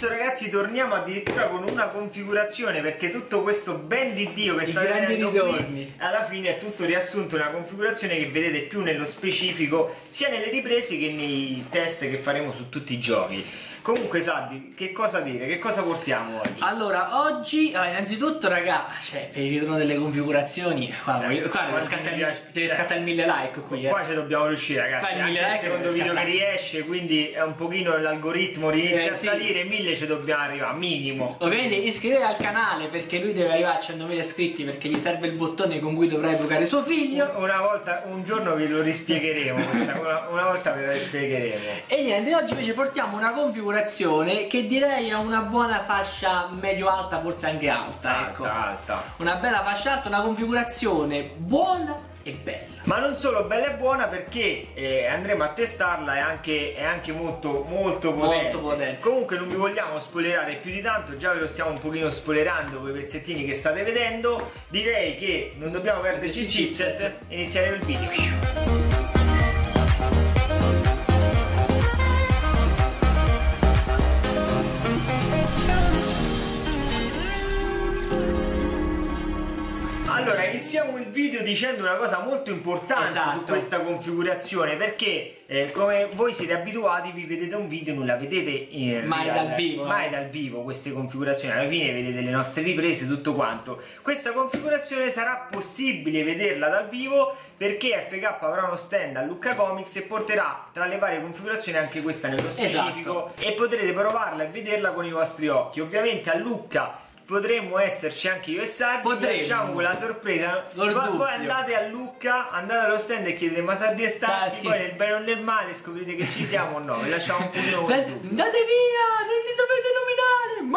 adesso ragazzi torniamo addirittura con una configurazione, perché tutto questo ben di Dio che sta vedendo qui alla fine è tutto riassunto in una configurazione che vedete più nello specifico sia nelle riprese che nei test che faremo su tutti i giochi. Comunque Saddi, che cosa dire? Che cosa portiamo oggi? Allora, oggi, innanzitutto raga, cioè per il ritorno delle configurazioni, qua deve scattare il 1000 like qui. Qua ci dobbiamo riuscire ragazzi, anche il secondo video che riesce, quindi è un pochino l'algoritmo inizia a salire, 1000 ci dobbiamo arrivare, minimo. Ovviamente iscrivetevi al canale perché lui deve arrivare a 100.000 iscritti, perché gli serve il bottone con cui dovrà educare suo figlio. Un giorno ve lo rispiegheremo, una volta ve lo rispiegheremo. E niente, oggi invece portiamo una configurazione che direi ha una buona fascia medio-alta, forse anche alta, ecco. Alta. Una bella fascia alta, una configurazione buona e bella. Ma non solo bella e buona, perché andremo a testarla, è anche molto potente. Comunque non vi vogliamo spoilerare più di tanto, già ve lo stiamo un pochino spoilerando con i pezzettini che state vedendo. Direi che non dobbiamo perderci il chipset, iniziare il video. Allora, iniziamo il video dicendo una cosa molto importante su questa configurazione, perché come voi siete abituati, vi vedete un video e non la vedete mai dal vivo queste configurazioni, alla fine vedete le nostre riprese, tutto quanto. Questa configurazione sarà possibile vederla dal vivo perché FK avrà uno stand a Lucca Comics e porterà tra le varie configurazioni anche questa nello specifico, e potrete provarla e vederla con i vostri occhi. Ovviamente a Lucca potremmo esserci anche io e Saddi, lasciamo quella sorpresa. Voi andate a Lucca, andate allo stand e chiedete ma Saddi e Stasi, poi nel bene o nel male scoprite che ci siamo o no, vi lasciamo un pochino andate via, non li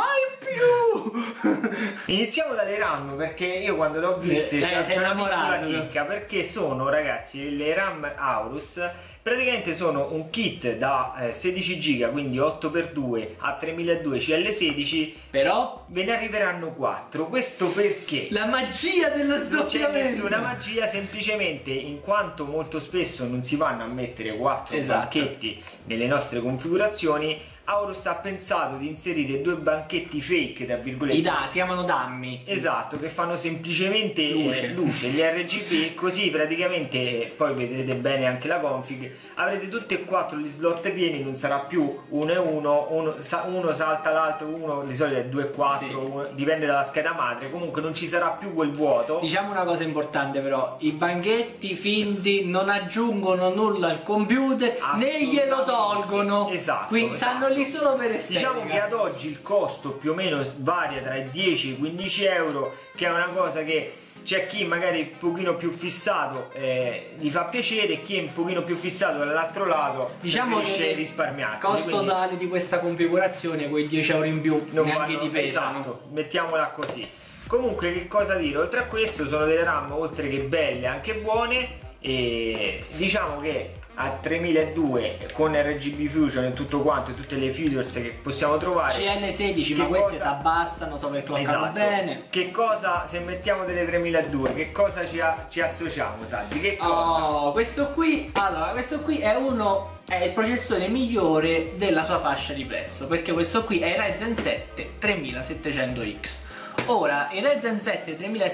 dovete nominare mai più. Iniziamo dalle RAM, perché io quando le ho viste sei innamorato, chicca, perché sono ragazzi le RAM Aorus. Praticamente sono un kit da 16 giga, quindi 8x2 a 3200 CL16, però ve ne arriveranno 4. Questo perché? La magia dello sdoppiamento! Non c'è nessuna magia, semplicemente in quanto molto spesso non si vanno a mettere 4 banchetti nelle nostre configurazioni, Aorus ha pensato di inserire 2 banchetti fake, tra virgolette. Si chiamano dummy. Esatto, che fanno semplicemente luce, gli RGB, così praticamente, poi vedete bene anche la config, avrete tutti e 4 gli slot pieni, non sarà più uno e uno salta l'altro, uno di solito è 2 e 4, dipende dalla scheda madre, comunque non ci sarà più quel vuoto. Diciamo una cosa importante però, i banchetti finti non aggiungono nulla al computer né glielo tolgono, quindi stanno lì solo per estetica. Diciamo che ad oggi il costo più o meno varia tra i 10 e i 15 euro, che è una cosa che c'è chi magari un pochino più fissato gli fa piacere, e chi è un pochino più fissato dall'altro lato preferisce risparmiarsi. Il costo totale di questa configurazione, quei 10 euro in più non neanche ti pesano. Esatto, mettiamola così. Comunque che cosa dire, oltre a questo sono delle RAM oltre che belle anche buone, e diciamo che a 3200 con RGB Fusion e tutto quanto, e tutte le features che possiamo trovare, CN16, ma queste si abbassano, so che bene. Che cosa, se mettiamo delle 3200, che cosa ci associamo, Saddi? Che cosa? Questo qui è il processore migliore della sua fascia di prezzo, perché questo qui è il Ryzen 7 3700X. Ora, il Ryzen 7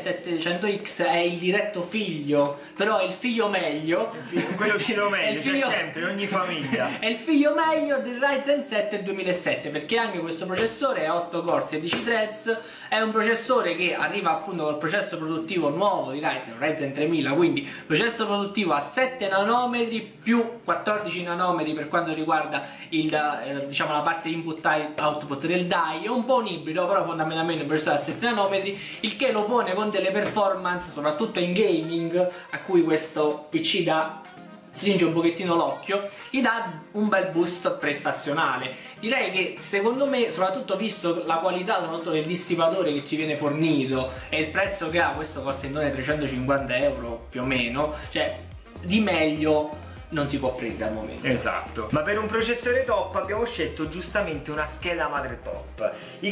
3700X è il diretto figlio, però è il figlio meglio. Quello uscito meglio, c'è sempre in ogni famiglia. È il figlio meglio del Ryzen 7 2007, perché anche questo processore è 8 core 16 threads, è un processore che arriva appunto col processo produttivo nuovo di Ryzen 3000, quindi processo produttivo a 7 nanometri più 14 nanometri per quanto riguarda diciamo la parte input output del die. È un po' un ibrido, però fondamentalmente un processore a 7 nanometri, il che lo pone con delle performance soprattutto in gaming, a cui questo PC stringe un pochettino l'occhio, gli dà un bel boost prestazionale. Direi che secondo me, soprattutto visto la qualità soprattutto del dissipatore che ci viene fornito e il prezzo che ha, questo costa intorno ai 350 euro più o meno, cioè di meglio non si può prendere al momento. Esatto. Ma per un processore top abbiamo scelto giustamente una scheda madre top,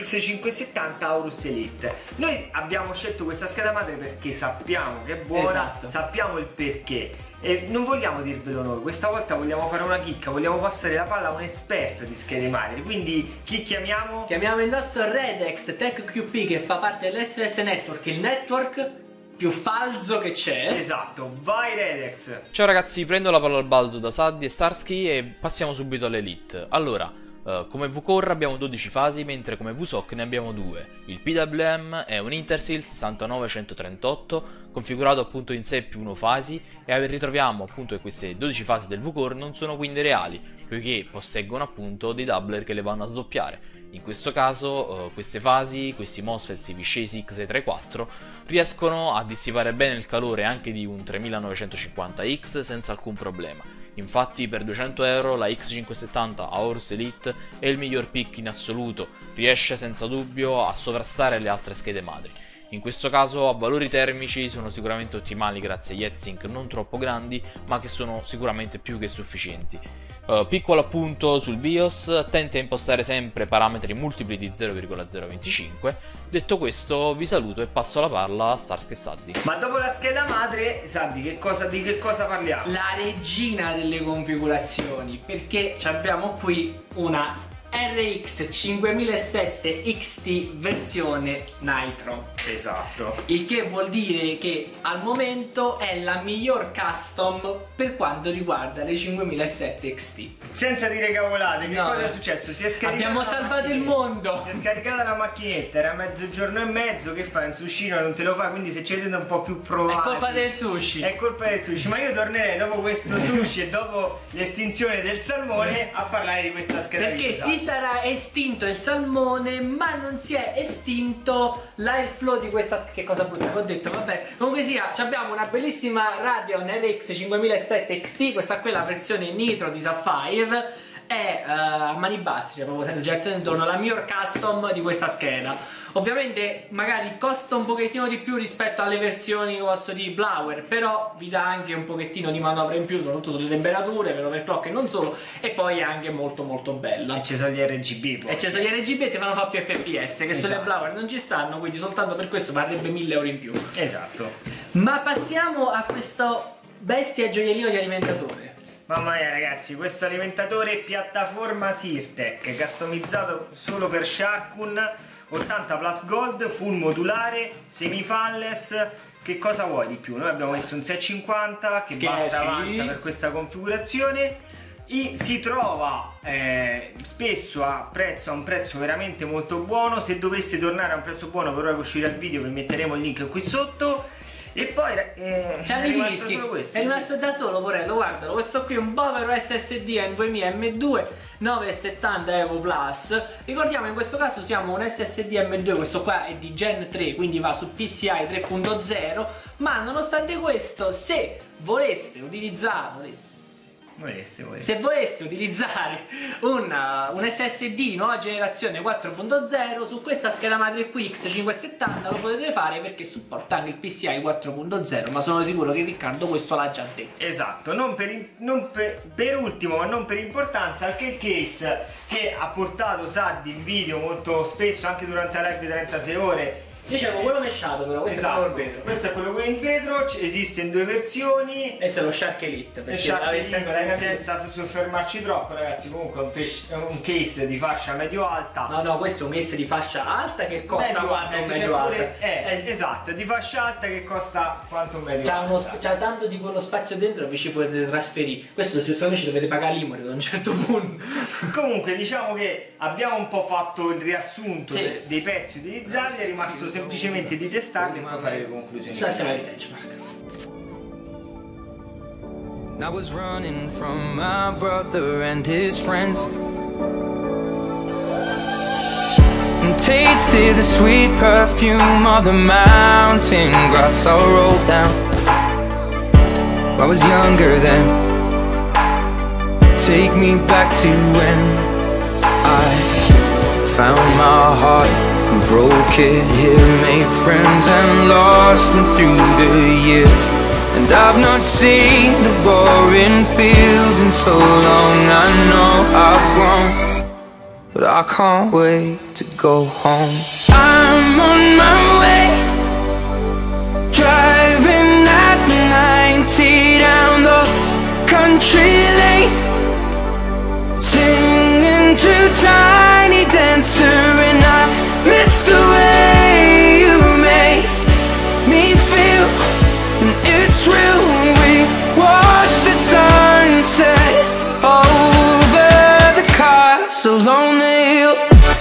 X570 Aorus Elite. Noi abbiamo scelto questa scheda madre perché sappiamo che è buona, esatto, sappiamo il perché e non vogliamo dirvelo noi, questa volta vogliamo fare una chicca, vogliamo passare la palla a un esperto di schede madre. Quindi chi chiamiamo? Chiamiamo il nostro Redex Tech QP, che fa parte dell'SOS Network, il network più falso che c'è. Esatto, vai Redex. Ciao ragazzi, prendo la palla al balzo da Saddi e Starsky e passiamo subito all'Elite. Allora, come VCore abbiamo 12 fasi, mentre come VSOC ne abbiamo 2. Il PWM è un Intersil 69138, configurato appunto in 6+1 fasi, e ritroviamo appunto che queste 12 fasi del VCore non sono quindi reali, poiché posseggono appunto dei doubler che le vanno a sdoppiare. In questo caso queste fasi, questi MOSFET V-Shase X634 riescono a dissipare bene il calore anche di un 3950X senza alcun problema. Infatti per 200 euro la X570 Aorus Elite è il miglior pick in assoluto, riesce senza dubbio a sovrastare le altre schede madri. In questo caso a valori termici sono sicuramente ottimali grazie agli heatsink non troppo grandi, ma che sono sicuramente più che sufficienti. Piccolo appunto sul BIOS, attenti a impostare sempre parametri multipli di 0,025. Detto questo vi saluto e passo la palla a Starsky e Saddi. Ma dopo la scheda madre, Saddi, di che cosa parliamo? La regina delle configurazioni, perché abbiamo qui una RX 5007 XT versione Nitro. Esatto. Il che vuol dire che al momento è la miglior custom per quanto riguarda le 5007 XT. Senza dire cavolate, che cosa è successo? Si è scaricata. Abbiamo salvato il mondo. Si è scaricata la macchinetta, era mezzogiorno e mezzo, che fai? Un sushino non te lo fa, quindi se ci vedete un po' più provati. È colpa del sushi. È colpa del sushi, ma io tornerei dopo questo sushi e dopo l'estinzione del salmone a parlare di questa scheda. Perché si sarà estinto il salmone, ma non si è estinto l'airflow di questa. Che cosa brutta che ho detto, vabbè. Comunque sia, abbiamo una bellissima Radeon RX 5007 XT, questa qui è la versione Nitro di Sapphire. È a mani basse, cioè proprio senza girazione intorno, la miglior custom di questa scheda. Ovviamente magari costa un pochettino di più rispetto alle versioni di Blower, però vi dà anche un pochettino di manovra in più, soprattutto sulle temperature, per overclock e non solo, e poi è anche molto molto bella. E ci sono gli RGB poi. E ci sono gli RGB e ti fanno fare più FPS, che sulle Blower non ci stanno, quindi soltanto per questo varrebbe 1000 euro in più. Esatto. Ma passiamo a questo bestia gioiellino di alimentatore. Mamma mia ragazzi, questo alimentatore piattaforma Sirtec, customizzato solo per Sharkun, 80 Plus Gold, full modulare, semifalles. Che cosa vuoi di più? Noi abbiamo messo un 650 che basta, avanza per questa configurazione. Si trova spesso a un prezzo veramente molto buono. Se dovesse tornare a un prezzo buono, per ora che uscirà il video vi metteremo il link qui sotto. E poi c'è i dischi, è rimasto da solo, Porello, guardalo. Questo qui è un povero SSD NVMe M2 970 Evo Plus. Ricordiamo, in questo caso siamo un SSD M2, questo qua è di Gen 3, quindi va su PCI 3.0. Ma nonostante questo, se voleste utilizzare se voleste utilizzare un SSD nuova generazione 4.0 su questa scheda madre qui X570 lo potete fare, perché supporta anche il PCI 4.0, ma sono sicuro che Riccardo questo l'ha già detto. Esatto, per ultimo ma non per importanza, anche il case che ha portato Saddi in video molto spesso, anche durante la live di 36 ore. Dicevo quello mesciato, però questo è quello in vetro. Questo è quello in vetro, esiste in due versioni. Questo è lo Shark Elite, senza soffermarci troppo ragazzi, comunque è un case di fascia medio-alta. No, questo è un case di fascia alta che costa quanto un medio-alta. Esatto, è di fascia alta che costa quanto un medio-alta. C'ha tanto di quello spazio dentro che vi ci potete trasferire. Questo secondo me ci dovete pagare l'imore ad un certo punto. Comunque diciamo che abbiamo un po' fatto il riassunto dei pezzi utilizzati, è rimasto semplicemente di testarli e poi fare le conclusioni. I was running from my brother and his friends, and tasted the sweet perfume of the mountain grass I rolled down. I was younger then. Take me back to when I found my heart, broke it here, made friends and lost them through the years. And I've not seen the boring fields in so long. I know I've grown, but I can't wait to go home. I'm on my way, driving at 90 down those country lanes, singing to Tiny Dancer, and I miss the way you made me feel. And it's real when we watch the sunset over the castle on the hill.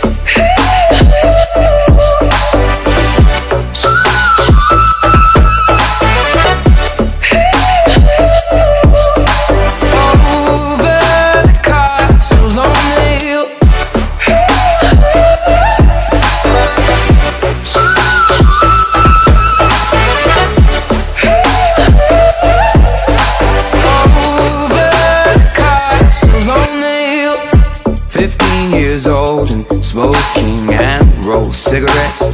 Over the castle on the hill. 15 years old and smoking and roll cigarettes,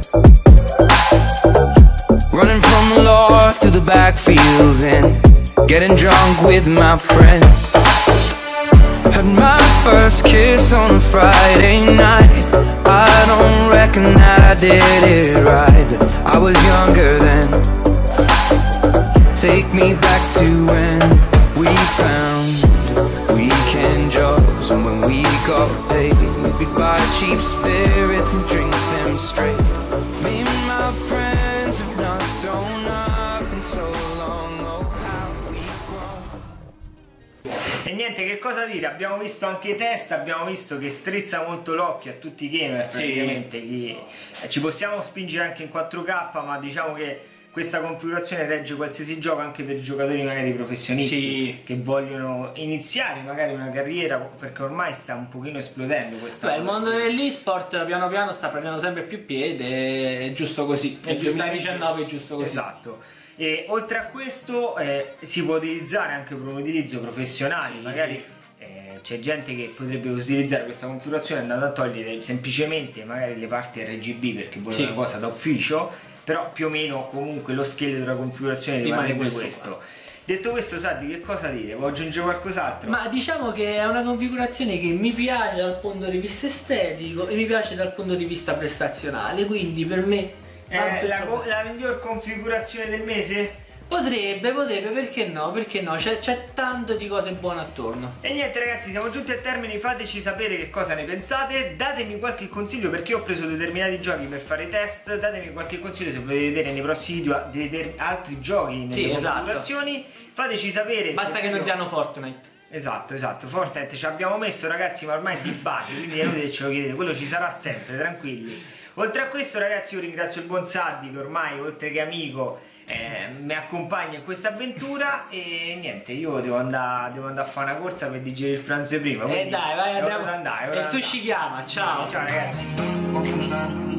running from the law through the backfields and getting drunk with my friends. Had my first kiss on a Friday night. I don't reckon that I did it right, but I was younger then. Take me back to when we found weekend jobs, and when we got paid, we'd buy cheap spirits and drink them straight. Me and my friends have not thrown up in so long. Oh, how we've grown. E niente, che cosa dire, abbiamo visto anche i test, abbiamo visto che strizza molto l'occhio a tutti i gamer praticamente. Ci possiamo spingere anche in 4K, ma diciamo che questa configurazione regge qualsiasi gioco, anche per i giocatori magari professionisti che vogliono iniziare magari una carriera, perché ormai sta un pochino esplodendo questa il mondo dell'esport piano piano sta prendendo sempre più piede, è giusto così, nel 2019 è giusto così. Esatto. E oltre a questo si può utilizzare anche per un utilizzo professionale, magari c'è gente che potrebbe utilizzare questa configurazione andando a togliere semplicemente magari le parti RGB perché vuole una cosa da ufficio, però più o meno comunque lo scheletro della configurazione rimane questo. Detto questo, Saddi, che cosa dire? Vuoi aggiungere qualcos'altro? Ma diciamo che è una configurazione che mi piace dal punto di vista estetico e mi piace dal punto di vista prestazionale, quindi per me è la miglior configurazione del mese? Potrebbe, perché no? Perché no? C'è tanto di cose buone attorno. E niente ragazzi, siamo giunti al termine, fateci sapere che cosa ne pensate, datemi qualche consiglio perché io ho preso determinati giochi per fare i test, datemi qualche consiglio se volete vedere nei prossimi video vedere altri giochi nelle configurazioni, fateci sapere. Basta che non siano Fortnite. Esatto, Fortnite ci abbiamo messo ragazzi, ma ormai è di base, quindi è inutile che ce lo chiedete, quello ci sarà sempre, tranquilli. Oltre a questo ragazzi io ringrazio il buon Saddi che ormai oltre che amico mi accompagna in questa avventura e niente, io devo andare a fare una corsa per digerire il pranzo prima. Dai, vai, andiamo. Ora Il sushi chiama, ciao. Ciao ragazzi.